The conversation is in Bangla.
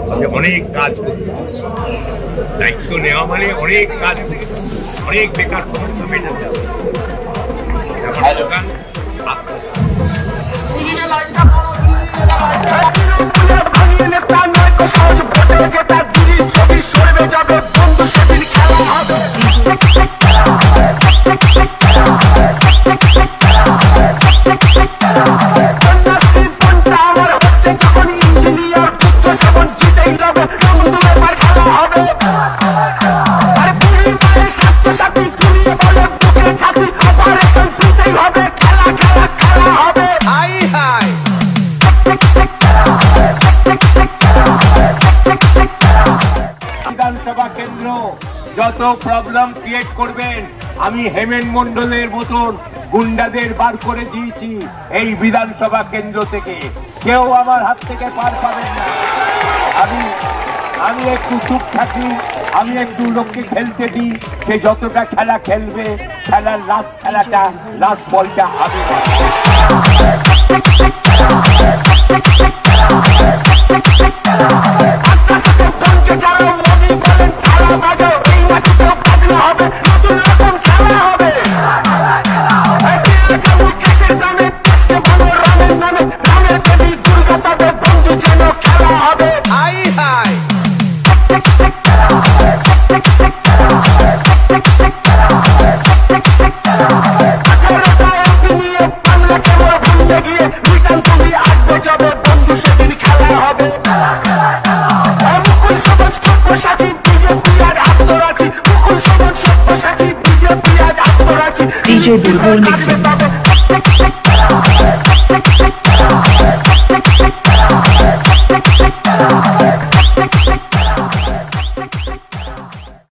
অনেক কাজ করতে দায়িত্ব নেওয়া মানে অনেক কাজ, অনেক বেকার সমস্যা মেটাতে হবে। আমার দোকান আসতে বিধানসভা কেন্দ্র যত প্রবলেম ক্রিয়েট করবেন, আমি হেমেন মন্ডলের মতন গুন্ডাদের বার করে দিয়েছি এই বিধানসভা কেন্দ্র থেকে। কেউ আমার হাত থেকে পার পাবেন না। আমি একটু চুপ থাকি, আমি একটু লোককে খেলতে দিই, সে যতটা খেলা খেলবে, খেলার লাস্ট খেলাটা, লাস্ট বলটা আমি। DJ Bulbul mixing.